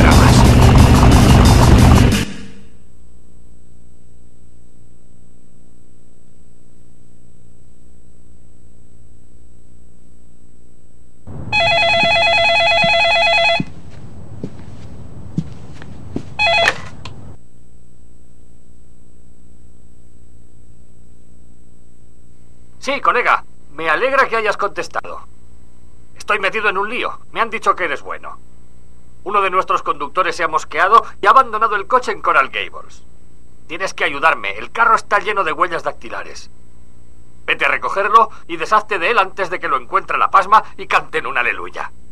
dramas. Sí, colega. Me alegra que hayas contestado. Estoy metido en un lío. Me han dicho que eres bueno. Uno de nuestros conductores se ha mosqueado y ha abandonado el coche en Coral Gables. Tienes que ayudarme. El carro está lleno de huellas dactilares. Vete a recogerlo y deshazte de él antes de que lo encuentre la pasma y canten un aleluya.